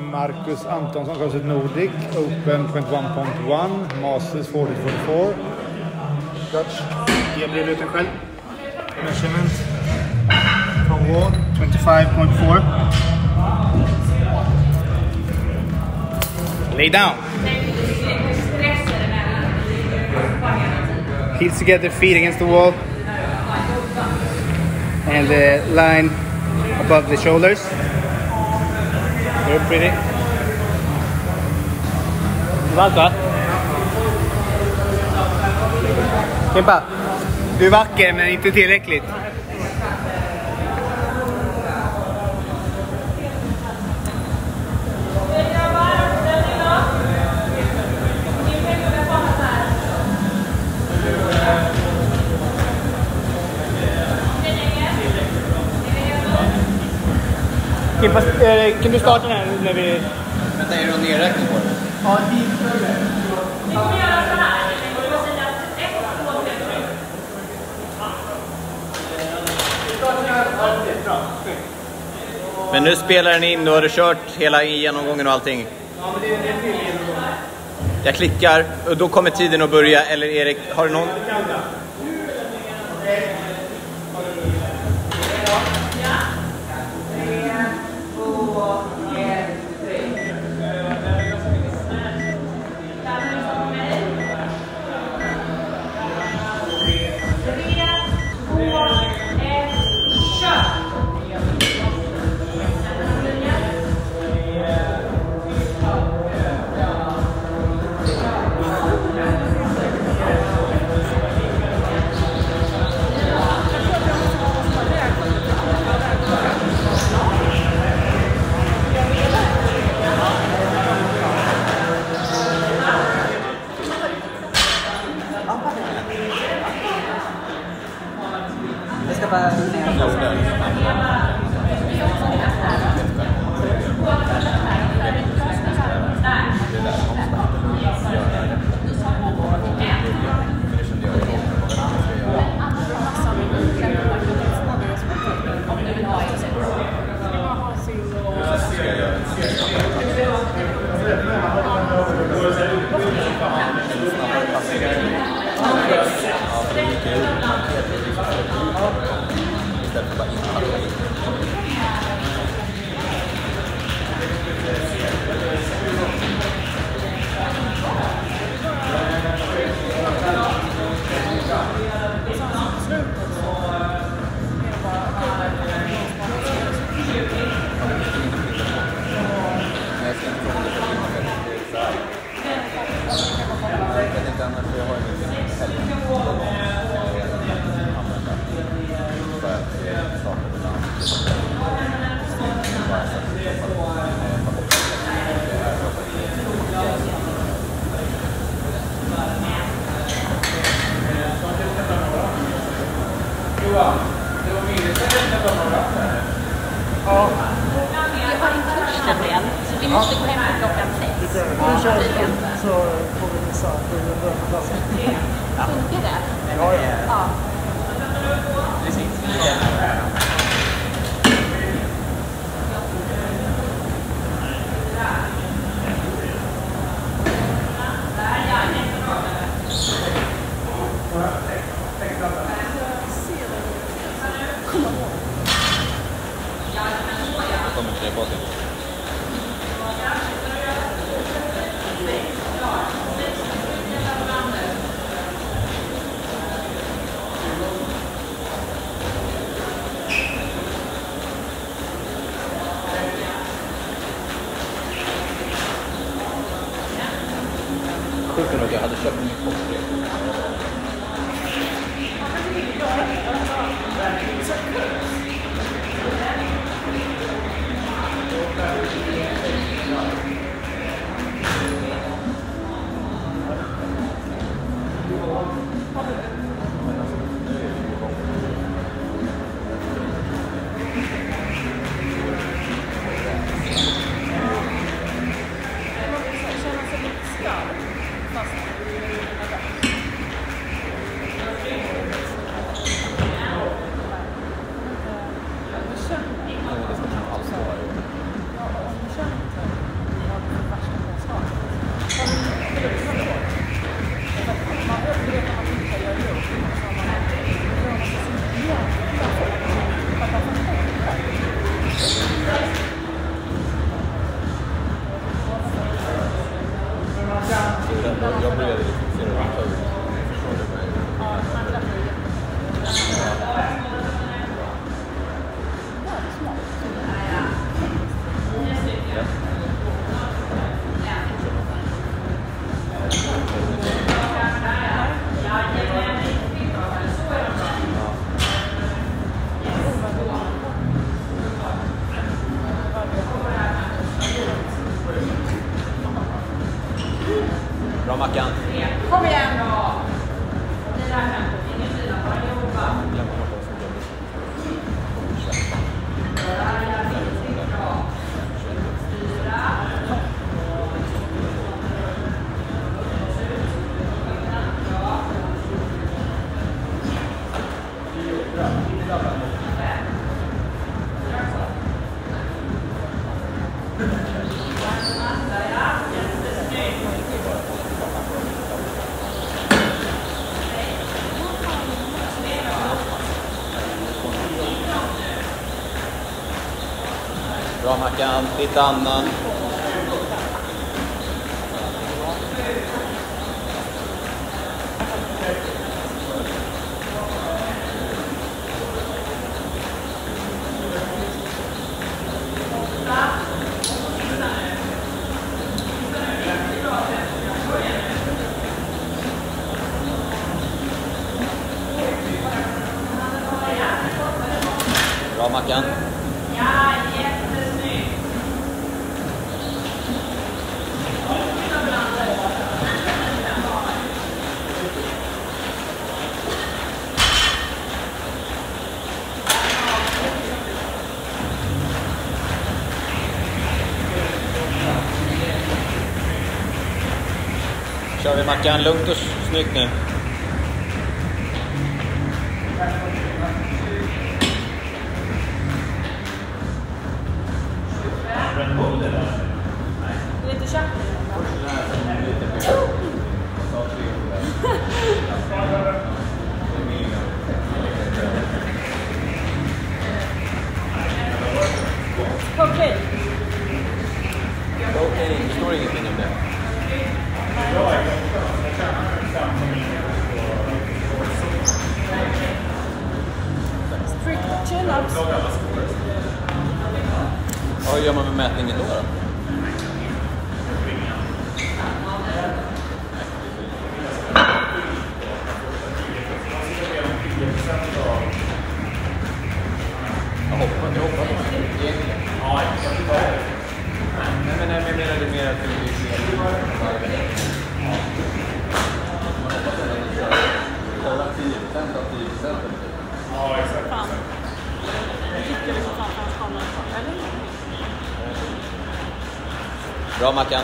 Marcus Antonsson, CrossFit Nordic, Open 21.1, Masters 40-44. Dutch. Jag blir ut en själv. Measurement from wall 25.4. Lay down. Heels together, feet against the wall. And the line above the shoulders. Very pretty. Varmt va? Kimpa, du är vacker men inte tillräckligt. Kimpa, kan du starta den här när vi... Vänta, är det någon nedräkning på det? Ja, Vi kommer göra så här. Vi kommer säga 1, 2, 3. Men nu spelar den in, då har du kört hela genomgången och allting. Ja, men det är till genomgång. Jag klickar och då kommer tiden att börja. Eller Erik, har du någon? Vi måste gå hem till klockan 6. Så får vi missa Funkar det? Ja. Ja. Precis. Kommer inte det på sig? Sjukt nog att jag hade köpt min koppling. Mackan. Kom igen då! Bra Mackan, lite annan. Bra Mackan. Ja, jättesnyggt! Kör vi Mackan, lugnt och snyggt nu. Lite tjack. Okej. Okej, det står ingenting om det. Strict chin-ups. Ja, hur gör man med mätningen då? Jag hoppas egentligen. Nej, men jag menar det mer att det blir fler. Kolla 10% av 10%. Ja, exakt. Fan. Jag tycker liksom fan hans kameran är eller? Bra Mackan.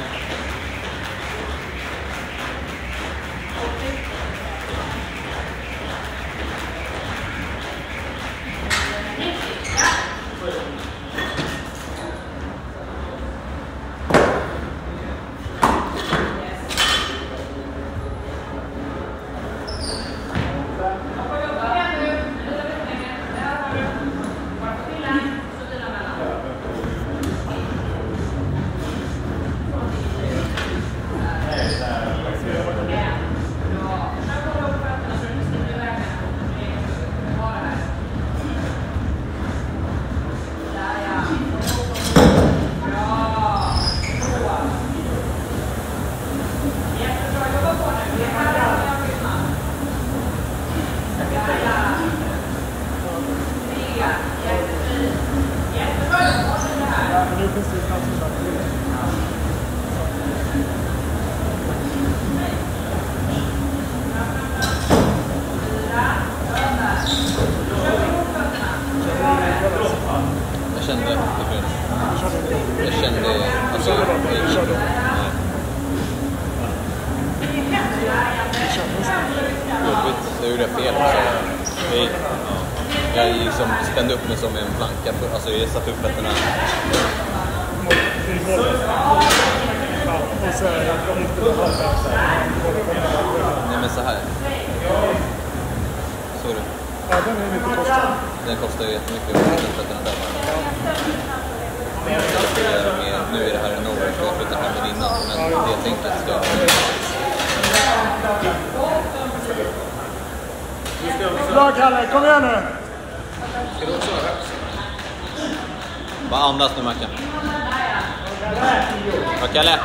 Jag gjorde fel. Jag liksom spände upp mig som en planka. Alltså jag satte upp fötterna. Nej men så här. Så är det. Ja, den är lite kostar. Den kostar ju jättemycket att sätta fötterna där. Nu är det här en over för jag flyttar hem med innan. Men det tänket ska jag Bra Kalle, kom igen nu! Ska du också vara högst? Bara andas nu Mackan. Ja, Kalle.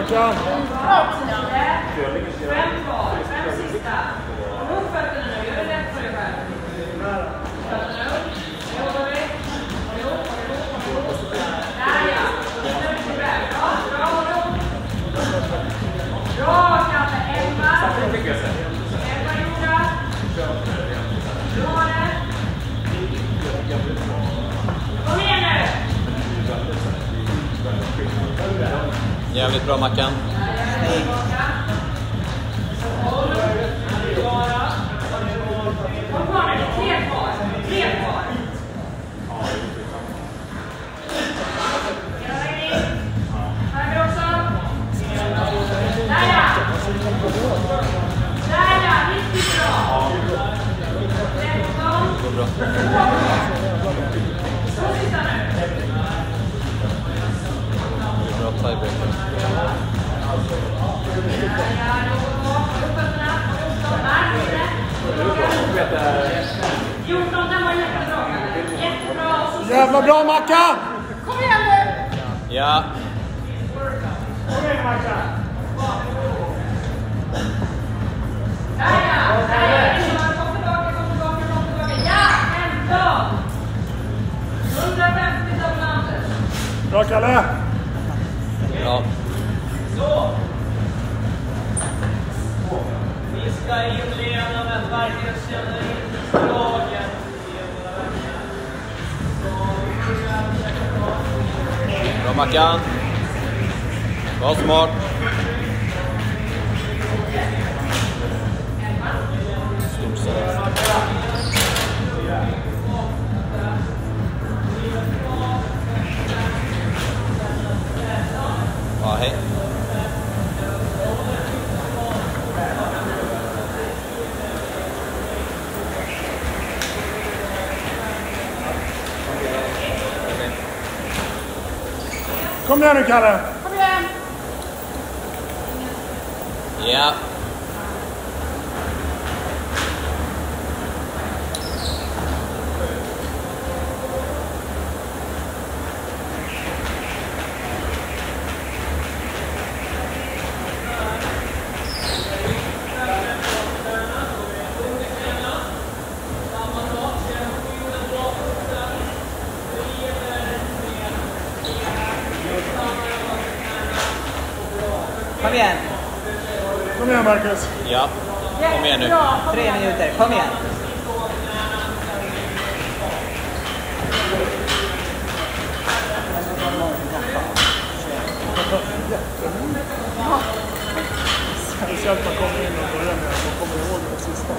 Mackan. 5 kvar. 5 sista. Upp fötterna nu. Gör det lätt för dig själv. Fötterna upp. Nu jobbar vi. Där ja. Bra, håll upp. Bra, Kalle. 11. 11 gjorda. Du har det. Kom igen nu. Jävligt bra, Mackan. Kom kvar nu. 3 kvar. 3 kvar. Här också. Där ja. Där ja. Riktigt bra. 13. Går bra. 2 sista nu. Bra tiebreaker. Jävla bra Mackan! Kom igen nu! Ja. Kom igen Mackan! Där ja! Kom tillbaka. Ja, ändå! 150 dominanter. Bra Kalle! Ja. Vi ska inleda med att verkligen känna in dragen. Bra, Mackan. Var smart. Ja, hej. Kom igen nu Kalle! Kom igen! Ja. Kom igen. Kom igen Marcus! Ja. Kom igen nu. 3 minuter. Kom igen. Speciellt man kommer in och börjar med att man kommer ihåg det sista.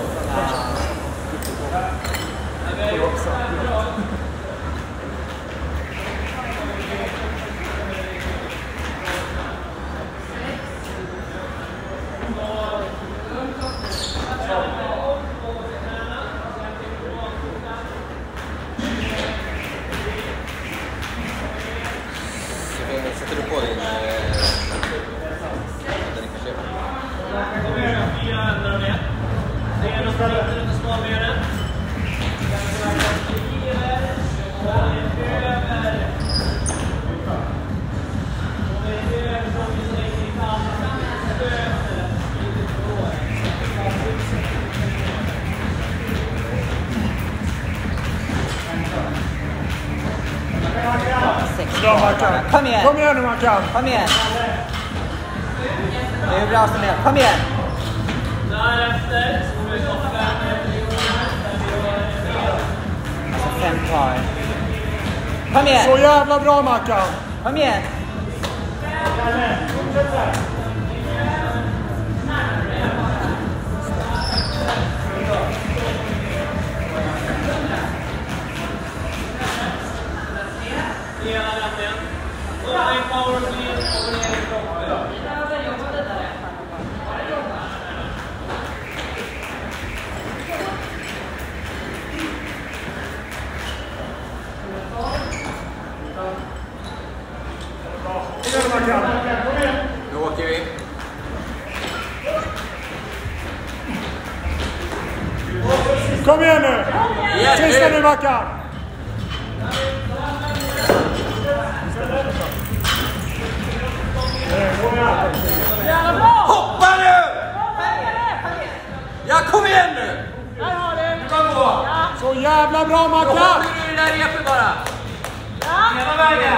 Sätter du på din... den kanske... Kom igen. 4 ändrar med. 3 och 4 lite smalbenen. Bra Mackan! Kom igen. Kom igen nu Mackan! Kom igen. Det är hur bra som helst. Kom igen. Därefter. 5 kvar. Kom igen. Så jävla bra Mackan! Kom igen. Hela lämningen. Upp i power clean och ner i kroppen. Kom igen Mackan! Kom igen! Nu åker vi. Kom igen nu! Sista nu Mackan! Jävla bra! Hoppa nu! Ja, kom igen nu! Där har du! Så jävla bra Då Mackan! håller du det där repet bara. Ja! Hela vägen!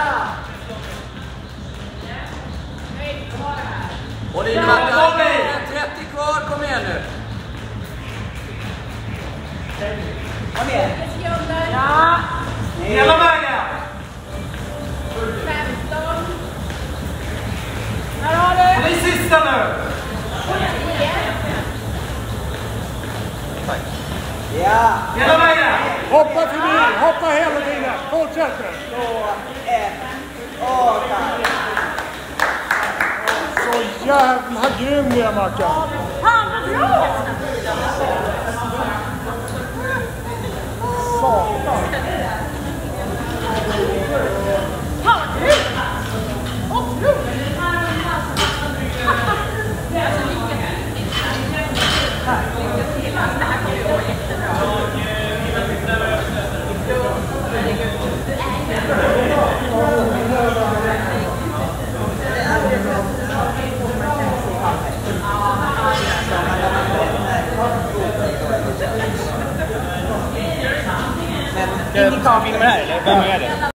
Och det är Mackan. 30 kvar, kom igen nu. Ja! Hela vägen! 15. Där har du! Det är sista nu! Hela vägen! Hoppa förbi, hoppa hela tiden. Fortsätt nu. Så jävla grym du är Mackan. Fan vad bra! Satan. Fan vad grymt! Otroligt! Ska vi filma det här eller? Vem är det?